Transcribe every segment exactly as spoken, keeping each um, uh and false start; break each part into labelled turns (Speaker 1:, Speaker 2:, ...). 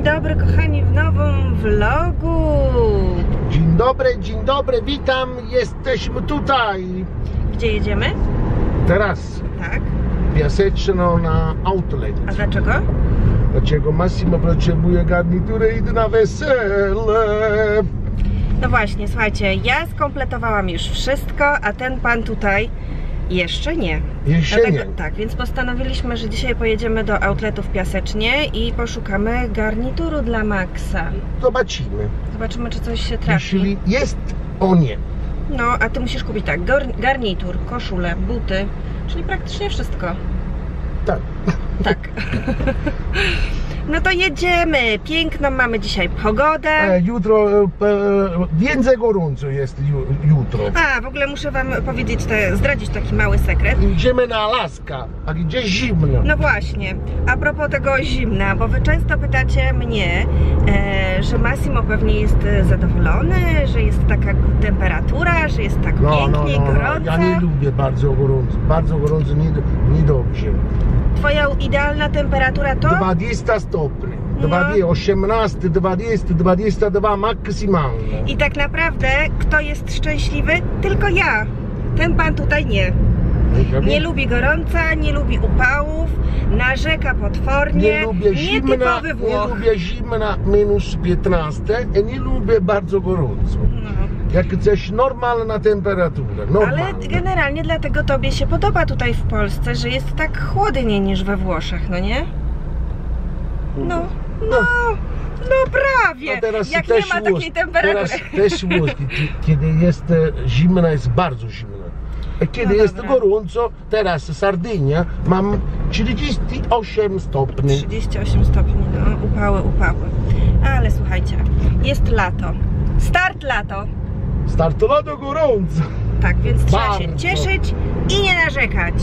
Speaker 1: dobry kochani w nowym vlogu.
Speaker 2: Dzień dobry, dzień dobry, witam, jesteśmy tutaj.
Speaker 1: Gdzie jedziemy?
Speaker 2: Teraz.
Speaker 1: Tak.
Speaker 2: Piaseczno na outlet.
Speaker 1: A dlaczego?
Speaker 2: Dlaczego Massimo potrzebuje garnitury, idę na wesele.
Speaker 1: No właśnie, słuchajcie, ja skompletowałam już wszystko, a ten pan tutaj jeszcze nie.
Speaker 2: Jeszcze
Speaker 1: Dlatego,
Speaker 2: nie.
Speaker 1: tak, więc postanowiliśmy, że dzisiaj pojedziemy do outletu w Piasecznie i poszukamy garnituru dla Maxa.
Speaker 2: Zobaczymy.
Speaker 1: Zobaczymy, czy coś się trafi.
Speaker 2: Jeśli jest, o nie.
Speaker 1: No, a ty musisz kupić tak, garnitur, koszulę, buty, czyli praktycznie wszystko.
Speaker 2: Tak.
Speaker 1: Tak. No to jedziemy. Piękną mamy dzisiaj pogodę.
Speaker 2: E, jutro, e, więcej gorąco jest ju, jutro.
Speaker 1: A, w ogóle muszę wam powiedzieć, te, zdradzić taki mały sekret.
Speaker 2: Idziemy na Alaska, a gdzie zimno.
Speaker 1: No właśnie, a propos tego zimna, bo wy często pytacie mnie, e, że Massimo pewnie jest zadowolony, że jest taka temperatura, że jest tak
Speaker 2: no,
Speaker 1: pięknie,
Speaker 2: no, no,
Speaker 1: gorąco.
Speaker 2: Ja nie lubię bardzo gorąco, bardzo gorąco, nie, niedobrze.
Speaker 1: Twoja idealna temperatura to?
Speaker 2: dwadzieścia stopni,
Speaker 1: No.
Speaker 2: osiemnaście, dwadzieścia, dwadzieścia dwa maksymalnie.
Speaker 1: I tak naprawdę, kto jest szczęśliwy? Tylko ja. Ten pan tutaj nie. Nie lubi gorąca, nie lubi upałów, narzeka potwornie,
Speaker 2: nie lubię zimna,
Speaker 1: nietypowy Włoch.
Speaker 2: nie lubię zimna minus piętnaście i nie lubię bardzo gorąco.
Speaker 1: No.
Speaker 2: Jak coś normalna temperatura, normalna.
Speaker 1: Ale generalnie dlatego tobie się podoba tutaj w Polsce, że jest tak chłodniej niż we Włoszech, no nie? No, no, no prawie.
Speaker 2: No teraz
Speaker 1: Jak
Speaker 2: też
Speaker 1: nie ma takiej temperatury.
Speaker 2: Teraz też łódki, kiedy jest zimna, jest bardzo zimna. A kiedy
Speaker 1: No
Speaker 2: jest
Speaker 1: dobra.
Speaker 2: gorąco, teraz Sardynia, mam trzydzieści osiem stopni.
Speaker 1: trzydzieści osiem stopni, no, upały, upały. Ale słuchajcie, jest lato. Start lato.
Speaker 2: Startowało gorąco.
Speaker 1: Tak, więc trzeba się
Speaker 2: Bardzo.
Speaker 1: cieszyć i nie narzekać.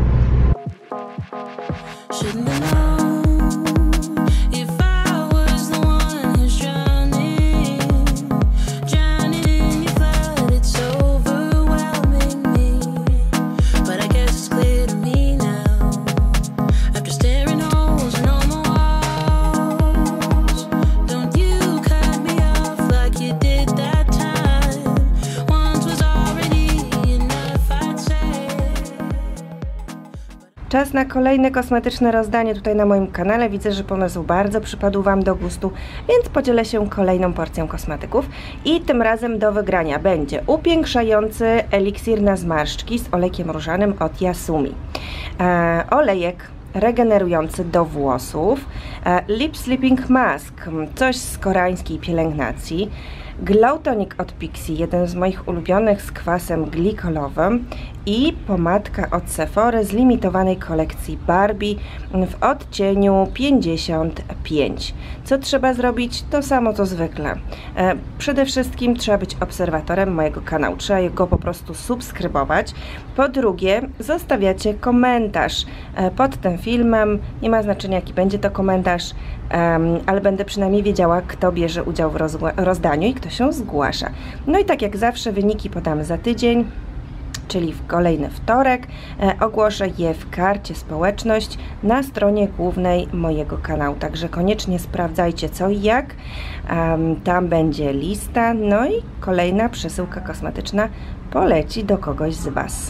Speaker 1: Czas na kolejne kosmetyczne rozdanie tutaj na moim kanale. Widzę, że pomysł bardzo przypadł wam do gustu, więc podzielę się kolejną porcją kosmetyków. I tym razem do wygrania będzie upiększający eliksir na zmarszczki z olejkiem różanym od Yasumi. E, olejek regenerujący do włosów, e, Lip Sleeping Mask, coś z koreańskiej pielęgnacji, Glow Tonic od Pixi, jeden z moich ulubionych z kwasem glikolowym i pomadka od Sephory z limitowanej kolekcji Barbie w odcieniu pięćdziesiąt pięć. Co trzeba zrobić? To samo co zwykle. E, przede wszystkim trzeba być obserwatorem mojego kanału, trzeba go po prostu subskrybować. Po drugie, zostawiacie komentarz e, pod tym filmem, nie ma znaczenia jaki będzie to komentarz, e, ale będę przynajmniej wiedziała, kto bierze udział w rozdaniu i kto się zgłasza. No i tak jak zawsze wyniki podam za tydzień, czyli w kolejny wtorek. E, ogłoszę je w karcie społeczność na stronie głównej mojego kanału, także koniecznie sprawdzajcie co i jak. Um, tam będzie lista, no i kolejna przesyłka kosmetyczna poleci do kogoś z was.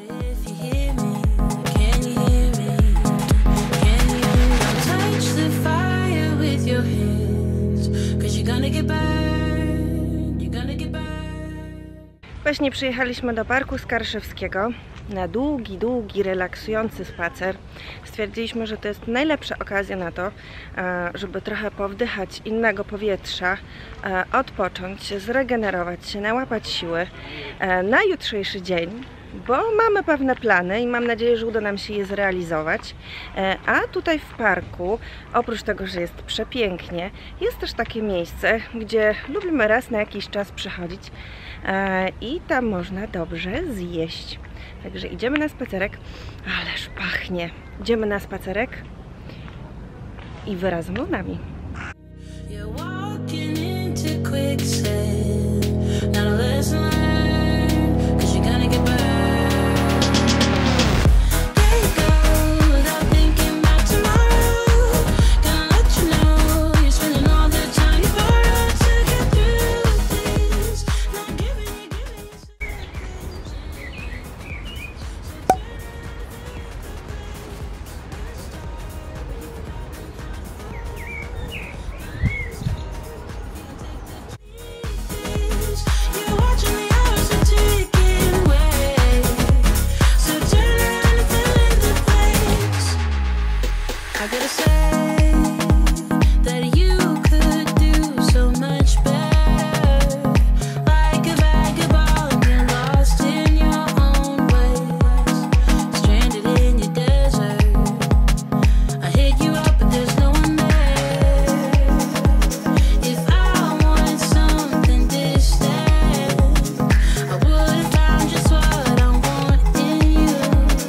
Speaker 1: Właśnie przyjechaliśmy do Parku Skarszewskiego na długi, długi, relaksujący spacer. Stwierdziliśmy, że to jest najlepsza okazja na to, żeby trochę powdychać innego powietrza, odpocząć, zregenerować się, nałapać siły na jutrzejszy dzień, bo mamy pewne plany i mam nadzieję, że uda nam się je zrealizować. A tutaj w parku, oprócz tego, że jest przepięknie, jest też takie miejsce, gdzie lubimy raz na jakiś czas przychodzić i tam można dobrze zjeść. Także idziemy na spacerek. Ależ pachnie. Idziemy na spacerek i wy razem z nami.
Speaker 3: Without thinking about tomorrow, gonna let you know you're spending I gotta say that you could do so much better. Like a vagabond, you're lost in your own ways, stranded in your desert. I hit you up, but there's no one there. If I want something distant, I would have found just what I want in you.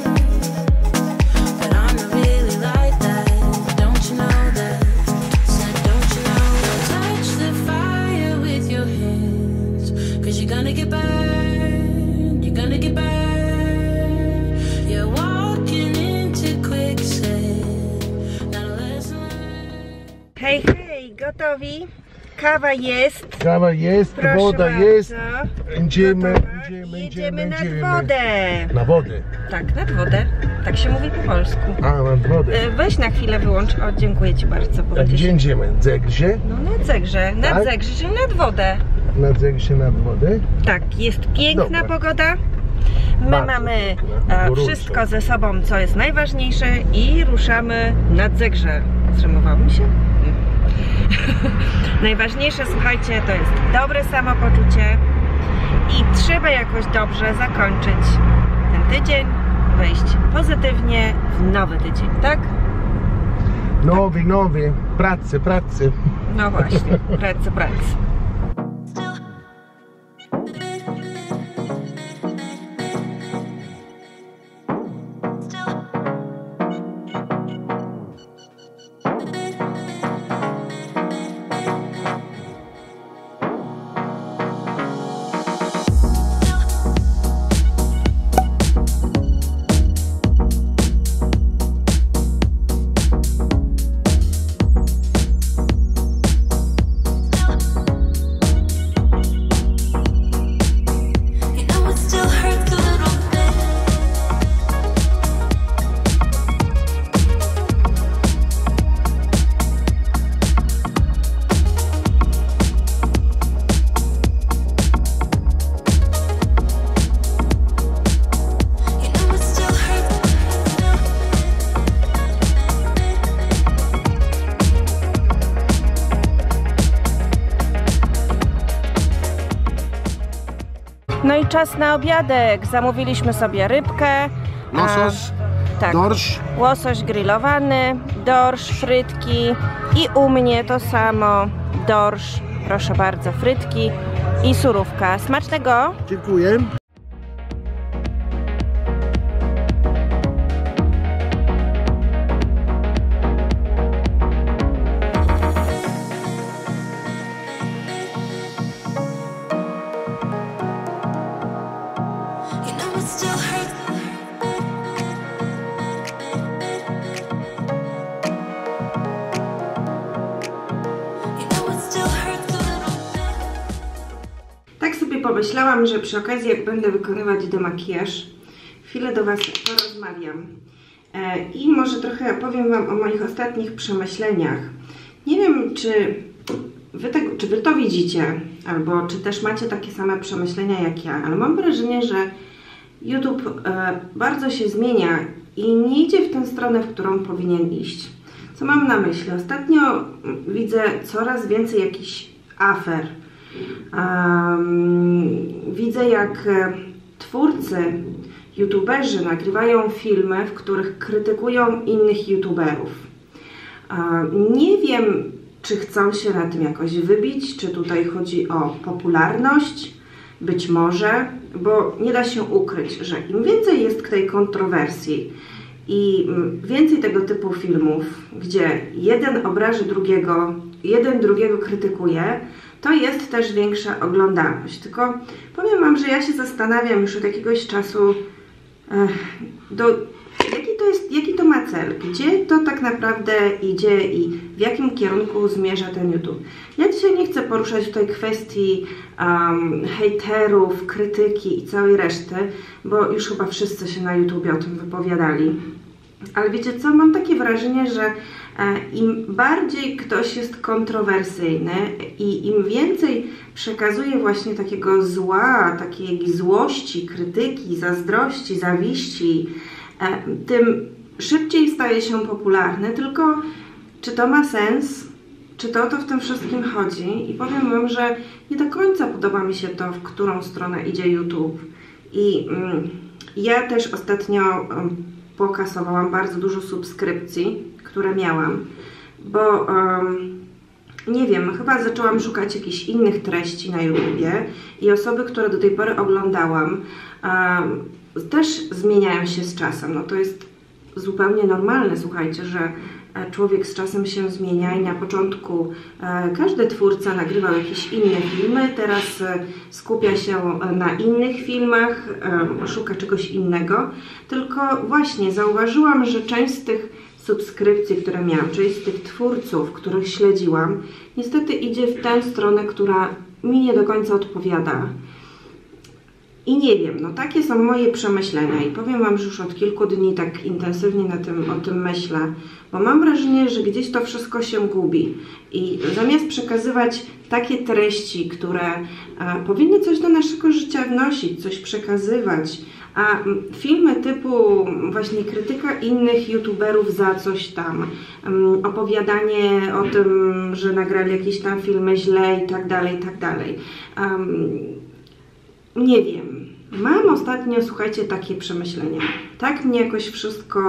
Speaker 3: But I'm not really like that. Don't you know that? Said, don't you know that? Touch the fire with your hands, 'cause you're gonna get burned. You're gonna get burned. You're walking into quicksand. Not a lesson learned.
Speaker 1: Hej, hej, gotowi? Kawa jest.
Speaker 2: Kawa jest,
Speaker 1: Proszę
Speaker 2: woda
Speaker 1: bardzo.
Speaker 2: jest. Będziemy,
Speaker 1: Gotowa.
Speaker 2: będziemy,
Speaker 1: Jedziemy
Speaker 2: będziemy.
Speaker 1: nad wodę.
Speaker 2: Na wodę.
Speaker 1: Tak, nad wodę. Tak się mówi po polsku.
Speaker 2: A, nad wodę.
Speaker 1: E, Weź na chwilę wyłącz. O, dziękuję Ci bardzo. Bo
Speaker 2: A
Speaker 1: będzie
Speaker 2: gdzie
Speaker 1: się...
Speaker 2: idziemy? Zegrze?
Speaker 1: No nad Zegrze, nad
Speaker 2: Tak?
Speaker 1: Zegrze, czyli nad wodę.
Speaker 2: Na Zegrze nad wodę?
Speaker 1: Tak, jest piękna
Speaker 2: Dobra.
Speaker 1: pogoda. My
Speaker 2: Bardzo
Speaker 1: mamy
Speaker 2: piękna,
Speaker 1: e,
Speaker 2: gorąco.
Speaker 1: wszystko ze sobą, co jest najważniejsze i ruszamy nad Zegrze. Zrymowało mi się? Nie. Najważniejsze, słuchajcie, to jest dobre samopoczucie i trzeba jakoś dobrze zakończyć ten tydzień, wejść pozytywnie w nowy tydzień, tak?
Speaker 2: Nowy, nowy. Pracy, pracy.
Speaker 1: No właśnie, pracy, pracy.
Speaker 3: You know it still hurts a little bit. You know it still hurts.
Speaker 1: No i czas na obiadek. Zamówiliśmy sobie rybkę.
Speaker 2: Losos,
Speaker 1: A, tak.
Speaker 2: dorsz.
Speaker 1: Łosoś grillowany, dorsz, frytki i u mnie to samo. Dorsz, proszę bardzo, frytki i surówka. Smacznego!
Speaker 2: Dziękuję.
Speaker 3: You know it still hurts. You know it still hurts a little bit.
Speaker 1: Tak sobie pomyślałam, że przy okazji, jak będę wykonywać demakijaż, chwilę do Was porozmawiam. E, I może trochę powiem Wam o moich ostatnich przemyśleniach. Nie wiem, czy wy, tego, czy wy to widzicie, albo czy też macie takie same przemyślenia jak ja, ale mam wrażenie, że YouTube e, bardzo się zmienia i nie idzie w tę stronę, w którą powinien iść. Co mam na myśli? Ostatnio widzę coraz więcej jakichś afer. Um, widzę, jak e, twórcy, youtuberzy nagrywają filmy, w których krytykują innych youtuberów. Um, nie wiem, czy chcą się na tym jakoś wybić, czy tutaj chodzi o popularność, być może, bo nie da się ukryć, że im więcej jest tej kontrowersji i więcej tego typu filmów, gdzie jeden obraży drugiego, jeden drugiego krytykuje, to jest też większa oglądalność. Tylko powiem Wam, że ja się zastanawiam już od jakiegoś czasu, do, jaki to jest, jaki to ma cel, gdzie to tak naprawdę idzie i w jakim kierunku zmierza ten YouTube. Ja dzisiaj nie chcę poruszać tutaj kwestii um, hejterów, krytyki i całej reszty, bo już chyba wszyscy się na YouTubie o tym wypowiadali. Ale wiecie co, mam takie wrażenie, że im bardziej ktoś jest kontrowersyjny i im więcej przekazuje właśnie takiego zła, takiej złości, krytyki, zazdrości, zawiści, tym szybciej staje się popularny, tylko czy to ma sens? Czy to o to w tym wszystkim chodzi? I powiem wam, że nie do końca podoba mi się to, w którą stronę idzie YouTube. I mm, ja też ostatnio um, pokasowałam bardzo dużo subskrypcji, które miałam, bo um, nie wiem, chyba zaczęłam szukać jakichś innych treści na YouTubie i osoby, które do tej pory oglądałam, um, też zmieniają się z czasem. No to jest zupełnie normalne, słuchajcie, że człowiek z czasem się zmienia i na początku e, każdy twórca nagrywał jakieś inne filmy, teraz e, skupia się na innych filmach, e, szuka czegoś innego, tylko właśnie zauważyłam, że część z tych subskrypcji, które miałam, część z tych twórców, których śledziłam, niestety idzie w tę stronę, która mi nie do końca odpowiada. I nie wiem, no takie są moje przemyślenia i powiem wam, że już od kilku dni tak intensywnie na tym, o tym myślę, bo mam wrażenie, że gdzieś to wszystko się gubi i zamiast przekazywać takie treści, które a, powinny coś do naszego życia wnosić, coś przekazywać, a filmy typu właśnie krytyka innych youtuberów za coś tam, um, opowiadanie o tym, że nagrali jakieś tam filmy źle i tak dalej, i tak dalej. Um, Nie wiem. Mam ostatnio, słuchajcie, takie przemyślenia. Tak mnie jakoś wszystko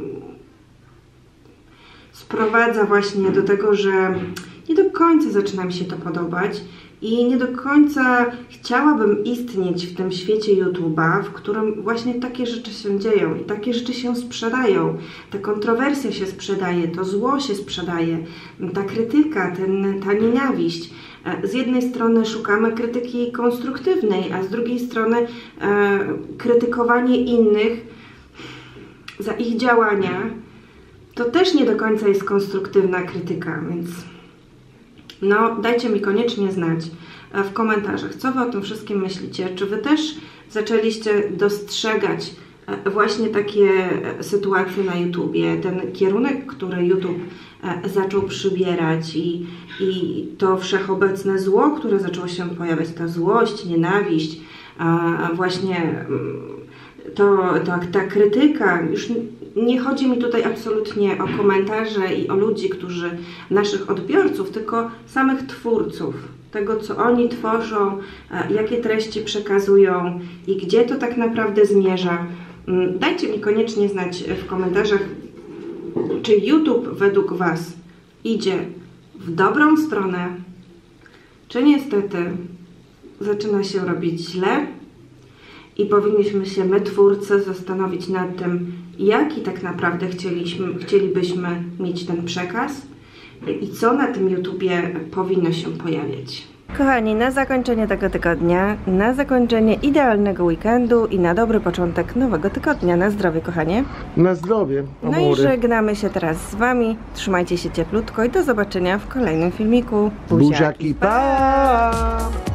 Speaker 1: sprowadza właśnie do tego, że nie do końca zaczyna mi się to podobać i nie do końca chciałabym istnieć w tym świecie YouTube'a, w którym właśnie takie rzeczy się dzieją i takie rzeczy się sprzedają. Ta kontrowersja się sprzedaje, to zło się sprzedaje, ta krytyka, ten, ta nienawiść. Z jednej strony szukamy krytyki konstruktywnej, a z drugiej strony e, krytykowanie innych za ich działania to też nie do końca jest konstruktywna krytyka, więc no dajcie mi koniecznie znać w komentarzach, co wy o tym wszystkim myślicie, czy wy też zaczęliście dostrzegać właśnie takie sytuacje na YouTubie, ten kierunek, który YouTube zaczął przybierać i, i to wszechobecne zło, które zaczęło się pojawiać, ta złość, nienawiść, a właśnie to, to, ta krytyka, już nie chodzi mi tutaj absolutnie o komentarze i o ludzi, którzy, naszych odbiorców, tylko samych twórców, tego co oni tworzą, jakie treści przekazują i gdzie to tak naprawdę zmierza. Dajcie mi koniecznie znać w komentarzach, czy YouTube według was idzie w dobrą stronę, czy niestety zaczyna się robić źle i powinniśmy się my, twórcy, zastanowić nad tym, jaki tak naprawdę chcieliśmy, chcielibyśmy mieć ten przekaz i co na tym YouTubie powinno się pojawiać. Kochani, na zakończenie tego tygodnia, na zakończenie idealnego weekendu i na dobry początek nowego tygodnia. Na zdrowie, kochanie.
Speaker 2: Na zdrowie, amory.
Speaker 1: No i żegnamy się teraz z wami. Trzymajcie się cieplutko i do zobaczenia w kolejnym filmiku.
Speaker 2: Buziaki, pa!